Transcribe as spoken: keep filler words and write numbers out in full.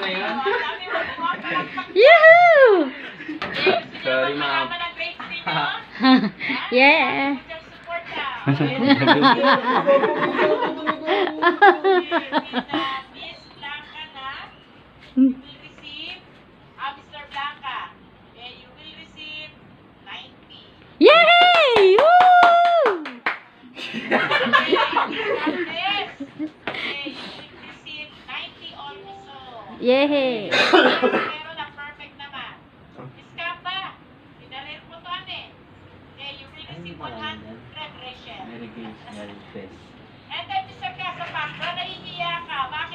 na yun. Yahoo! Sorry, ma'am. Yeah. Yay! Woo! Yay! Pero na perfect naman. Iskapa, pinalil mo to ane. Okay, you will receive one hundred Rachel. Merry Christmas, Merry Christmas. And then, Mister Casa Pacra, nahihiya ka. Bakit